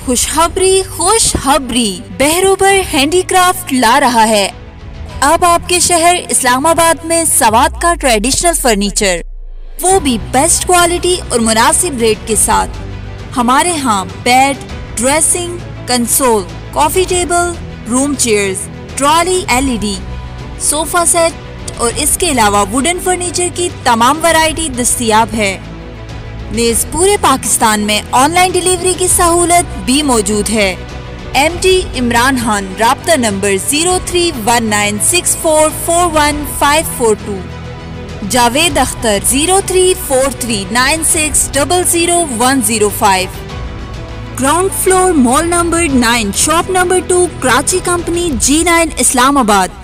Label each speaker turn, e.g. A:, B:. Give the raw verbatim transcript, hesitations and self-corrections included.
A: खुशखबरी खुशखबरी बहरोबर हैंडीक्राफ्ट ला रहा है अब आपके शहर इस्लामाबाद में सवात का ट्रेडिशनल फर्नीचर, वो भी बेस्ट क्वालिटी और मुनासिब रेट के साथ। हमारे यहाँ bed, dressing, console, coffee table, room chairs, trolley, LED, sofa set और इसके अलावा वुडन फर्नीचर की तमाम वैरायटी दस्तयाब है। नेज़ पूरे पाकिस्तान में ऑनलाइन डिलीवरी की सहूलत भी मौजूद है। एम डी इमरान खान, राब्ता number zero three one nine six four four one five four two. Javed Akhtar zero three four three nine six double zero one zero five. Ground floor, mall number nine, shop number two, Karachi company, G nine, Islamabad.